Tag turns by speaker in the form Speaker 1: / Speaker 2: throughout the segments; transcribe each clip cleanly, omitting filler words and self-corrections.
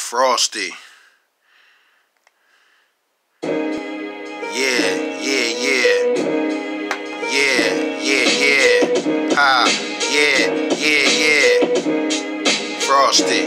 Speaker 1: Frosty. Yeah. Ha, yeah. Frosty.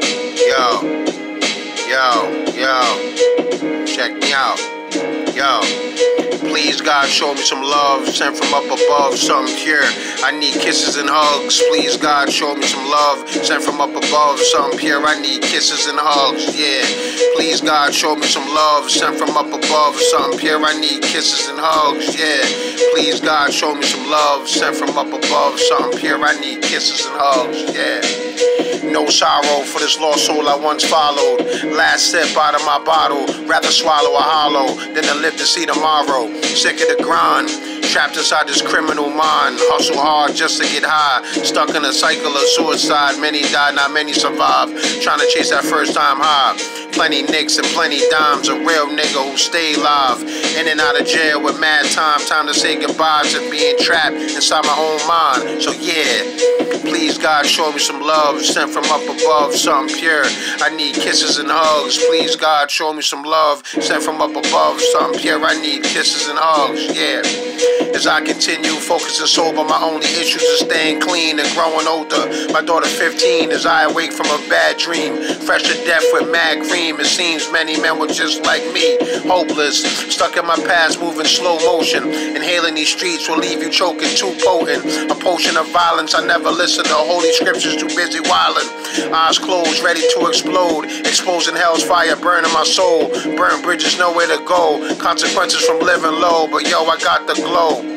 Speaker 1: Yo. Check me out. Yo. Please, God, show me some love, sent from up above, something pure. I need kisses and hugs. Please, God, show me some love, sent from up above, something pure. I need kisses and hugs, yeah. Please, God, show me some love, sent from up above, something pure. I need kisses and hugs, yeah. Please, God, show me some love, sent from up above, something pure. I need kisses and hugs, yeah. No sorrow for this lost soul I once followed. Last sip out of my bottle, rather swallow a hollow than to live to see tomorrow. Sick of the grind, trapped inside this criminal mind. Hustle hard just to get high, stuck in a cycle of suicide. Many die, not many survive, trying to chase that first time high. Plenty nicks and plenty dimes, a real nigga who stay live. In and out of jail with mad time to say goodbye to being trapped inside my own mind. So yeah, please God, show me some love, sent from up above, something pure. I need kisses and hugs. Please God, show me some love, sent from up above, something pure. I need kisses and hugs, yeah. As I continue focusing sober, my only issues is staying clean and growing older. My daughter 15 as I awake from a bad dream, fresh to death with mad cream. It seems many men were just like me, hopeless, stuck in my past, moving slow motion. Inhaling these streets will leave you choking, too potent. A potion of violence, I never listen to holy scriptures, too busy wildin'. Eyes closed, ready to explode, exposing hell's fire, burning my soul. Burn bridges, nowhere to go, consequences from living low, but yo, I got the glow.